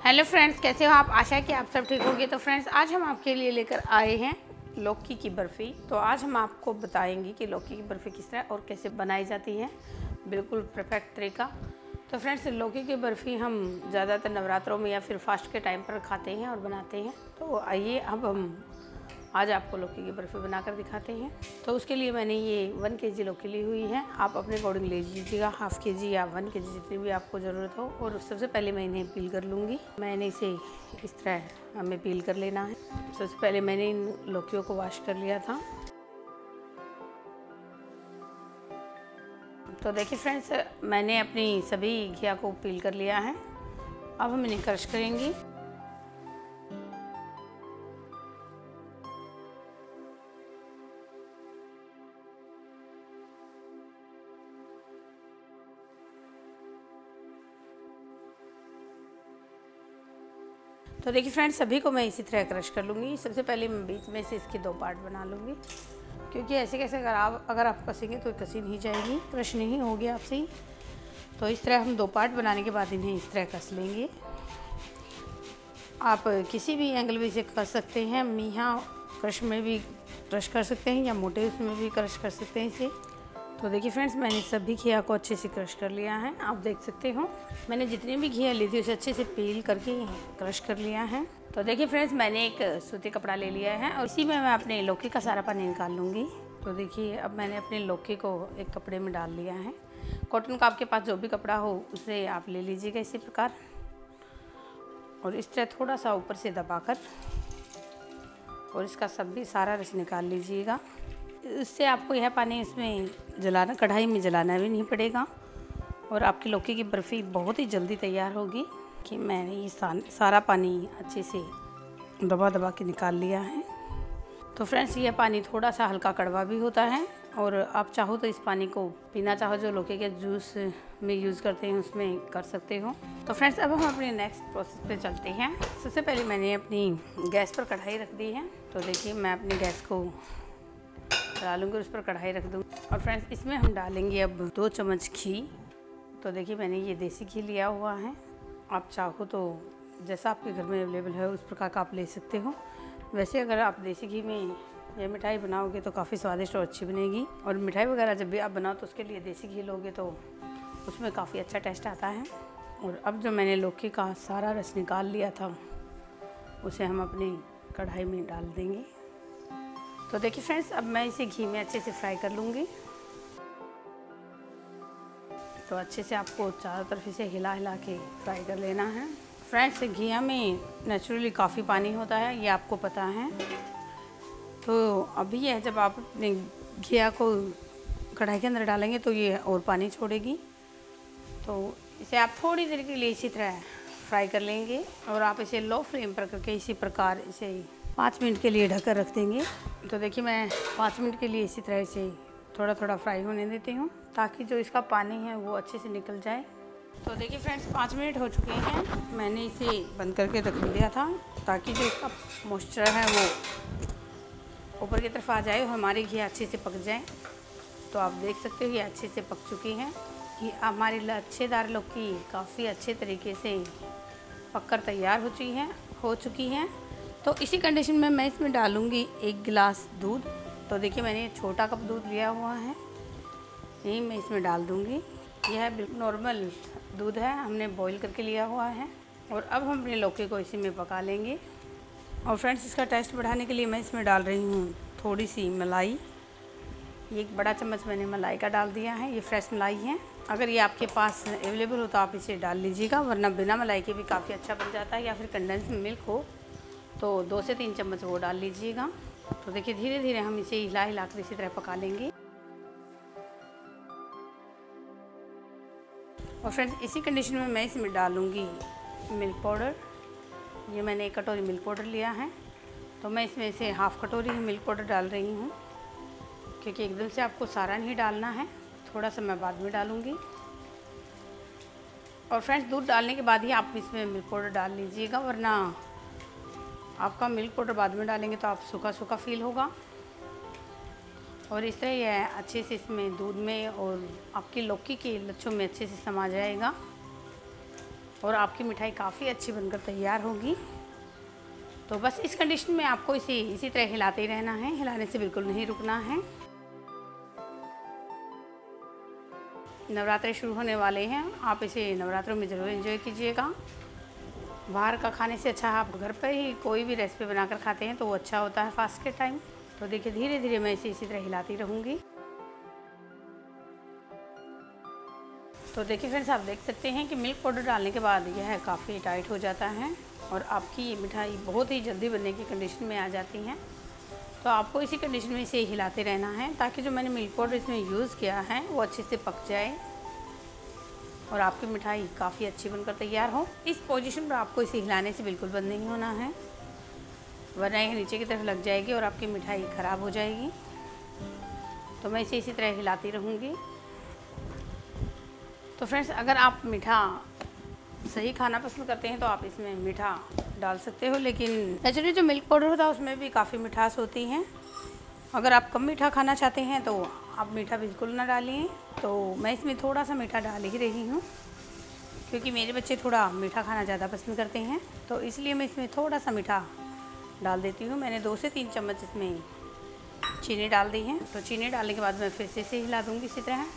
Hello friends, कैसे हो आप? आशा है कि आप सब ठीक होंगे। तो फ्रेंड्स, आज हम आपके लिए लेकर आए हैं लौकी की बर्फ़ी। तो आज हम आपको बताएंगे कि लौकी की बर्फ़ी किस तरह और कैसे बनाई जाती है, बिल्कुल परफेक्ट तरीका। तो फ्रेंड्स, लौकी की बर्फ़ी हम ज़्यादातर नवरात्रों में या फिर फास्ट के टाइम पर खाते हैं और बनाते हैं। तो आइए अब हम आज आपको लौकी की बर्फ़ी बनाकर दिखाते हैं। तो उसके लिए मैंने ये 1 केजी लौकी ली हुई है। आप अपने अकॉर्डिंग ले लीजिएगा, हाफ़ केजी या 1 केजी जितनी भी आपको ज़रूरत हो। और सबसे पहले मैं इन्हें पील कर लूँगी। मैंने इसे इस तरह हमें पील कर लेना है। सबसे पहले मैंने इन लौकियों को वॉश कर लिया था। तो देखिए फ्रेंड्स, मैंने अपनी सभी घिया को पील कर लिया है। अब हम इन्हें क्रश करेंगे। तो देखिए फ्रेंड्स, सभी को मैं इसी तरह क्रश कर लूँगी। सबसे पहले मैं बीच में से इसके 2 पार्ट बना लूँगी, क्योंकि ऐसे कैसे अगर आप कसेंगे तो कसी नहीं जाएगी, क्रश नहीं होगी आपसे ही। तो इस तरह हम 2 पार्ट बनाने के बाद इन्हें इस तरह कस लेंगे। आप किसी भी एंगल में इसे कस सकते हैं, मीठा क्रश में भी क्रश कर सकते हैं या मोटे उसमें भी क्रश कर सकते हैं इसे। तो देखिए फ्रेंड्स, मैंने सभी घिया को अच्छे से क्रश कर लिया है। आप देख सकते हो मैंने जितनी भी घिया ली थी उसे अच्छे से पील करके क्रश कर लिया है। तो देखिए फ्रेंड्स, मैंने एक सूती कपड़ा ले लिया है और इसी में मैं अपने लौकी का सारा पानी निकाल लूँगी। तो देखिए, अब मैंने अपने लौकी को एक कपड़े में डाल लिया है। कॉटन का आपके पास जो भी कपड़ा हो उसे आप ले लीजिएगा इसी प्रकार, और इस तरह थोड़ा सा ऊपर से दबाकर और इसका सब भी सारा रस निकाल लीजिएगा। इससे आपको यह पानी इसमें जलाना, कढ़ाई में जलाना भी नहीं पड़ेगा और आपकी लौकी की बर्फ़ी बहुत ही जल्दी तैयार होगी। कि मैंने ये सारा पानी अच्छे से दबा दबा के निकाल लिया है। तो फ्रेंड्स, यह पानी थोड़ा सा हल्का कड़वा भी होता है और आप चाहो तो इस पानी को पीना चाहो जो लौकी के जूस में यूज़ करते हैं उसमें कर सकते हो। तो फ्रेंड्स, अब हम अपने नेक्स्ट प्रोसेस पे चलते हैं। सबसे पहले मैंने अपनी गैस पर कढ़ाई रख दी है। तो देखिए, मैं अपनी गैस को डालूंगी और उस पर कढ़ाई रख दूँगी। और फ्रेंड्स, इसमें हम डालेंगे अब 2 चम्मच घी। तो देखिए, मैंने ये देसी घी लिया हुआ है। आप चाहो तो जैसा आपके घर में अवेलेबल है उस प्रकार का आप ले सकते हो। वैसे अगर आप देसी घी में यह मिठाई बनाओगे तो काफ़ी स्वादिष्ट और अच्छी बनेगी। और मिठाई वगैरह जब भी आप बनाओ तो उसके लिए देसी घी लोगे तो उसमें काफ़ी अच्छा टेस्ट आता है। और अब जो मैंने लौकी का सारा रस निकाल लिया था उसे हम अपनी कढ़ाई में डाल देंगे। तो देखिए फ्रेंड्स, अब मैं इसे घी में अच्छे से फ्राई कर लूँगी। तो अच्छे से आपको चारों तरफ इसे हिला हिला के फ्राई कर लेना है। फ्रेंड्स, घिया में नेचुरली काफ़ी पानी होता है, ये आपको पता है। तो अभी यह जब आप अपने घिया को कढ़ाई के अंदर डालेंगे तो ये और पानी छोड़ेगी। तो इसे आप थोड़ी देर के लिए इसी तरह फ्राई कर लेंगे और आप इसे लो फ्लेम पर करके इसी प्रकार इसे 5 मिनट के लिए ढककर रख देंगे। तो देखिए, मैं 5 मिनट के लिए इसी तरह इसे थोड़ा थोड़ा फ्राई होने देती हूँ ताकि जो इसका पानी है वो अच्छे से निकल जाए। तो देखिए फ्रेंड्स, 5 मिनट हो चुके हैं। मैंने इसे बंद करके रख दिया था ताकि जो इसका मॉइस्चर है वो ऊपर की तरफ आ जाए और हमारी घी अच्छे से पक जाए। तो आप देख सकते हो ये अच्छे से पक चुकी हैं। ये हमारी लच्छेदार लौकी काफ़ी अच्छे तरीके से पककर तैयार हो चुकी हैं। तो इसी कंडीशन में मैं इसमें डालूँगी 1 गिलास दूध। तो देखिए, मैंने छोटा कप दूध लिया हुआ है, यही मैं इसमें डाल दूँगी। यह बिल्कुल नॉर्मल दूध है, हमने बॉईल करके लिया हुआ है। और अब हम अपने लौकी को इसी में पका लेंगे। और फ्रेंड्स, इसका टेस्ट बढ़ाने के लिए मैं इसमें डाल रही हूँ थोड़ी सी मलाई। ये 1 बड़ा चम्मच मैंने मलाई का डाल दिया है। ये फ्रेश मलाई है। अगर ये आपके पास अवेलेबल हो तो आप इसे डाल लीजिएगा, वरना बिना मलाई के भी काफ़ी अच्छा बन जाता है। या फिर कंडेंस मिल्क हो तो 2 से 3 चम्मच वो डाल लीजिएगा। तो देखिए, धीरे धीरे हम इसे हिला हिला कर इसी तरह पका लेंगे। और फ्रेंड्स, इसी कंडीशन में मैं इसमें डालूँगी मिल्क पाउडर। ये मैंने 1 कटोरी मिल्क पाउडर लिया है। तो मैं इसमें से हाफ़ कटोरी ही मिल्क पाउडर डाल रही हूँ, क्योंकि एकदम से आपको सारा नहीं डालना है, थोड़ा सा मैं बाद में डालूँगी। और फ्रेंड्स, दूध डालने के बाद ही आप इसमें मिल्क पाउडर डाल लीजिएगा, वरना आपका मिल्क पाउडर बाद में डालेंगे तो आप सूखा सूखा फील होगा। और इस तरह यह अच्छे से इसमें दूध में और आपकी लौकी के लच्छों में अच्छे से समा जाएगा। और आपकी मिठाई काफ़ी अच्छी बनकर तैयार होगी। तो बस इस कंडीशन में आपको इसे इसी तरह हिलाते ही रहना है, हिलाने से बिल्कुल नहीं रुकना है। नवरात्रे शुरू होने वाले हैं, आप इसे नवरात्रों में ज़रूर एंजॉय कीजिएगा। बाहर का खाने से अच्छा आप घर पर ही कोई भी रेसिपी बनाकर खाते हैं तो वो अच्छा होता है फास्ट के टाइम। तो देखिए धीरे धीरे मैं इसे इसी तरह हिलाती रहूँगी। तो देखिए फ्रेंड्स, आप देख सकते हैं कि मिल्क पाउडर डालने के बाद यह काफ़ी टाइट हो जाता है और आपकी मिठाई बहुत ही जल्दी बनने की कंडीशन में आ जाती है। तो आपको इसी कंडीशन में इसे हिलाते रहना है ताकि जो मैंने मिल्क पाउडर इसमें यूज़ किया है वो अच्छे से पक जाए और आपकी मिठाई काफ़ी अच्छी बनकर तैयार हो। इस पोजीशन पर आपको इसे हिलाने से बिल्कुल बंद नहीं होना है, वरना यह नीचे की तरफ लग जाएगी और आपकी मिठाई ख़राब हो जाएगी। तो मैं इसे इसी तरह हिलाती रहूँगी। तो फ्रेंड्स, अगर आप मीठा सही खाना पसंद करते हैं तो आप इसमें मीठा डाल सकते हो, लेकिन नेचुरली जो मिल्क पाउडर होता है उसमें भी काफ़ी मिठास होती है। अगर आप कम मीठा खाना चाहते हैं तो आप मीठा बिल्कुल ना डालिए। तो मैं इसमें थोड़ा सा मीठा डाल ही रही हूँ क्योंकि मेरे बच्चे थोड़ा मीठा खाना ज़्यादा पसंद करते हैं, तो इसलिए मैं इसमें थोड़ा सा मीठा डाल देती हूँ। मैंने 2 से 3 चम्मच इसमें चीनी डाल दी है। तो चीनी डालने के बाद मैं फिर से इसे हिला दूँगी इसी तरह।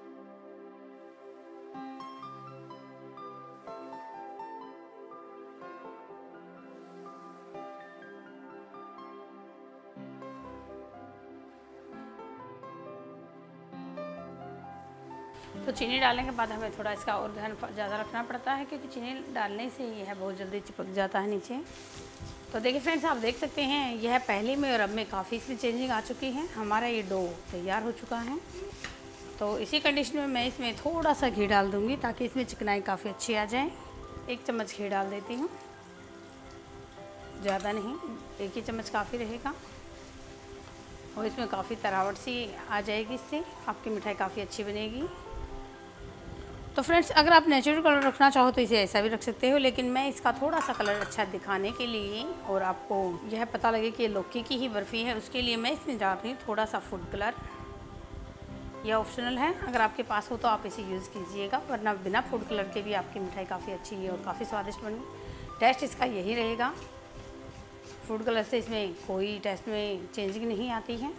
तो चीनी डालने के बाद हमें थोड़ा इसका और ध्यान ज़्यादा रखना पड़ता है क्योंकि चीनी डालने से यह बहुत जल्दी चिपक जाता है नीचे। तो देखिए फ्रेंड्स, आप देख सकते हैं यह पहले में और अब में काफ़ी इसमें चेंजिंग आ चुकी है। हमारा ये डो तैयार हो चुका है। तो इसी कंडीशन में मैं इसमें थोड़ा सा घी डाल दूँगी ताकि इसमें चिकनाई काफ़ी अच्छी आ जाए। 1 चम्मच घी डाल देती हूँ, ज़्यादा नहीं, 1 ही चम्मच काफ़ी रहेगा और इसमें काफ़ी तरावट सी आ जाएगी। इससे आपकी मिठाई काफ़ी अच्छी बनेगी। तो फ्रेंड्स, अगर आप नेचुरल कलर रखना चाहो तो इसे ऐसा भी रख सकते हो, लेकिन मैं इसका थोड़ा सा कलर अच्छा दिखाने के लिए और आपको यह पता लगे कि ये लौकी की ही बर्फ़ी है, उसके लिए मैं इसमें डाल रही हूँ थोड़ा सा फूड कलर। यह ऑप्शनल है, अगर आपके पास हो तो आप इसे यूज़ कीजिएगा, वरना बिना फूड कलर के भी आपकी मिठाई काफ़ी अच्छी और काफ़ी स्वादिष्ट बनी। टेस्ट इसका यही रहेगा। फूड कलर से इसमें कोई टेस्ट में चेंजिंग नहीं आती है।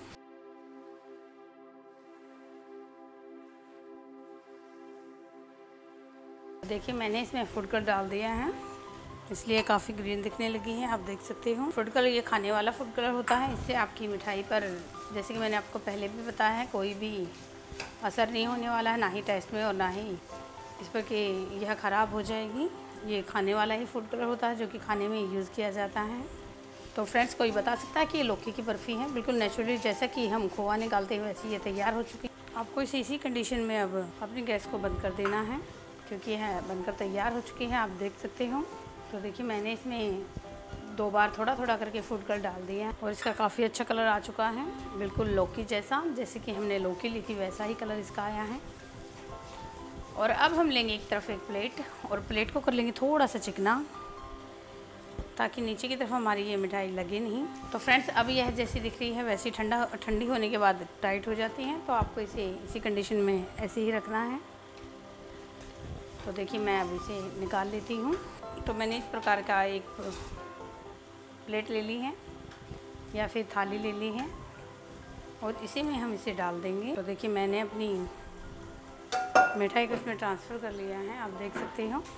देखिए मैंने इसमें फूड कलर डाल दिया है, इसलिए काफ़ी ग्रीन दिखने लगी है। आप देख सकते हो फूड कलर ये खाने वाला फूड कलर होता है। इससे आपकी मिठाई पर, जैसे कि मैंने आपको पहले भी बताया है, कोई भी असर नहीं होने वाला है, ना ही टेस्ट में और ना ही इस पर कि यह ख़राब हो जाएगी। ये खाने वाला ही फूड कलर होता है जो कि खाने में यूज़ किया जाता है। तो फ्रेंड्स, कोई बता सकता है कि ये लौकी की बर्फ़ी है? बिल्कुल नेचुरली जैसा कि हम खोआ निकालते हैं वैसे ये तैयार हो चुकी है। आपको इसी कंडीशन में अब अपनी गैस को बंद कर देना है क्योंकि यह बनकर तैयार हो चुकी है। आप देख सकते हो। तो देखिए मैंने इसमें 2 बार थोड़ा थोड़ा करके फूड कलर डाल दिया और इसका काफ़ी अच्छा कलर आ चुका है, बिल्कुल लौकी जैसा, जैसे कि हमने लौकी ली थी वैसा ही कलर इसका आया है। और अब हम लेंगे एक तरफ एक प्लेट और प्लेट को कर लेंगे थोड़ा सा चिकना ताकि नीचे की तरफ हमारी ये मिठाई लगे नहीं। तो फ्रेंड्स, अब यह जैसी दिख रही है वैसी ठंडी होने के बाद टाइट हो जाती है। तो आपको इसे इसी कंडीशन में ऐसे ही रखना है। तो देखिए मैं अब इसे निकाल लेती हूँ। तो मैंने इस प्रकार का एक प्लेट ले ली है या फिर थाली ले ली है और इसी में हम इसे डाल देंगे। तो देखिए मैंने अपनी मिठाई को इसमें ट्रांसफ़र कर लिया है, आप देख सकते हो।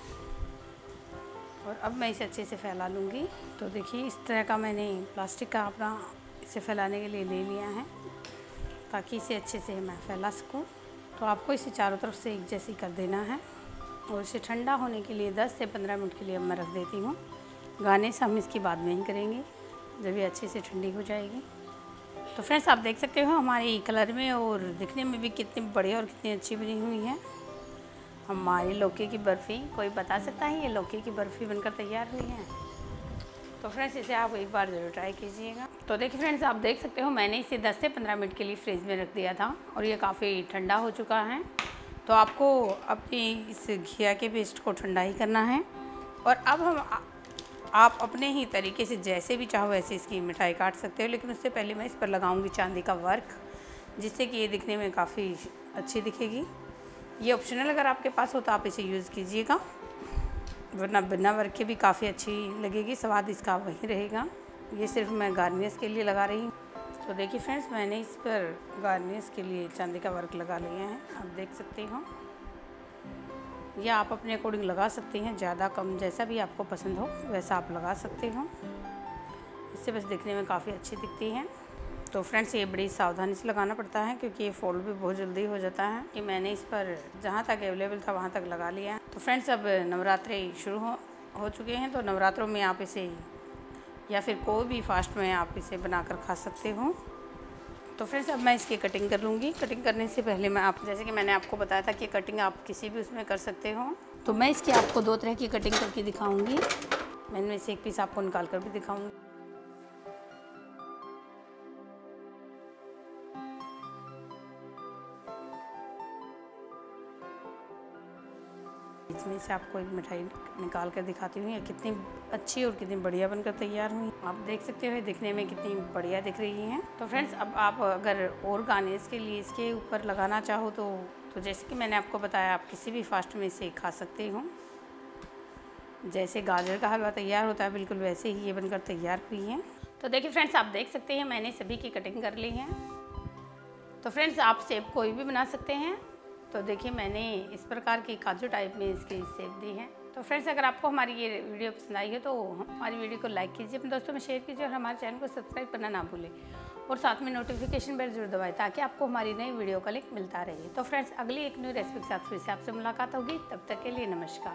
और अब मैं इसे अच्छे से फैला लूँगी। तो देखिए इस तरह का मैंने प्लास्टिक का अपना इसे फैलाने के लिए ले लिया है ताकि इसे अच्छे से मैं फैला सकूँ। तो आपको इसे चारों तरफ से एक जैसी कर देना है और इसे ठंडा होने के लिए 10 से 15 मिनट के लिए अब मैं रख देती हूँ। गाने से हम इसकी बाद में ही करेंगे जब ये अच्छे से ठंडी हो जाएगी। तो फ्रेंड्स, आप देख सकते हो हमारी कलर में और दिखने में भी कितनी बढ़िया और कितनी अच्छी बनी हुई है हमारी लौकी की बर्फ़ी। कोई बता सकता है ये लौकी की बर्फ़ी बनकर तैयार हुई है? तो फ्रेंड्स, इसे आप एक बार ज़रूर ट्राई कीजिएगा। तो देखिए फ्रेंड्स, आप देख सकते हो मैंने इसे 10 से 15 मिनट के लिए फ्रिज में रख दिया था और ये काफ़ी ठंडा हो चुका है। तो आपको अपनी इस घिया के पेस्ट को ठंडा ही करना है और अब आप अपने ही तरीके से जैसे भी चाहो वैसे इसकी मिठाई काट सकते हो, लेकिन उससे पहले मैं इस पर लगाऊंगी चांदी का वर्क, जिससे कि ये दिखने में काफ़ी अच्छी दिखेगी। ये ऑप्शनल अगर आपके पास हो तो आप इसे यूज़ कीजिएगा। वरना बिना वर्क के भी काफ़ी अच्छी लगेगी, स्वाद इसका वही रहेगा। ये सिर्फ मैं गार्निश के लिए लगा रही हूँ। तो देखिए फ्रेंड्स, मैंने इस पर गार्निश के लिए चांदी का वर्क लगा लिया है, आप देख सकते हो। या आप अपने अकॉर्डिंग लगा सकते हैं, ज़्यादा कम जैसा भी आपको पसंद हो वैसा आप लगा सकते हो। इससे बस दिखने में काफ़ी अच्छी दिखती है। तो फ्रेंड्स, ये बड़ी सावधानी से लगाना पड़ता है क्योंकि ये फोल्ड भी बहुत जल्दी हो जाता है। कि मैंने इस पर जहाँ तक अवेलेबल था वहाँ तक लगा लिया है। तो फ्रेंड्स, अब नवरात्रे शुरू हो चुके हैं, तो नवरात्रों में आप इसे या फिर कोई भी फास्ट में आप इसे बनाकर खा सकते हो। तो फ्रेंड्स, अब मैं इसकी कटिंग कर लूँगी। कटिंग करने से पहले मैं जैसे कि मैंने आपको बताया था कि कटिंग आप किसी भी उसमें कर सकते हो, तो मैं इसकी आपको 2 तरह की कटिंग करके दिखाऊंगी। मैं इनमें से एक पीस आपको निकाल कर भी दिखाऊंगी। इसमें से आपको एक मिठाई निकाल कर दिखाती हूँ, ये कितनी अच्छी और कितनी बढ़िया बनकर तैयार हुई। आप देख सकते हो दिखने में कितनी बढ़िया दिख रही हैं। तो फ्रेंड्स, अब आप अगर और गार्निश के लिए इसके ऊपर लगाना चाहो तो जैसे कि मैंने आपको बताया, आप किसी भी फास्ट में इसे खा सकते हो। जैसे गाजर का हलवा तैयार होता है, बिल्कुल वैसे ही ये बनकर तैयार हुई है। तो देखिए फ्रेंड्स, आप देख सकते हैं मैंने सभी की कटिंग कर ली है। तो फ्रेंड्स, आप शेप कोई भी बना सकते हैं। तो देखिए, मैंने इस प्रकार की काजू टाइप में इसकी शेप दी है। तो फ्रेंड्स, अगर आपको हमारी ये वीडियो पसंद आई है तो हमारी वीडियो को लाइक कीजिए, अपने दोस्तों में शेयर कीजिए और हमारे चैनल को सब्सक्राइब करना ना भूलें और साथ में नोटिफिकेशन बेल जरूर दबाएं ताकि आपको हमारी नई वीडियो का लिंक मिलता रहे। तो फ्रेंड्स, अगली एक न्यू रेसिपी के साथ फिर से आपसे मुलाकात होगी। तब तक के लिए नमस्कार।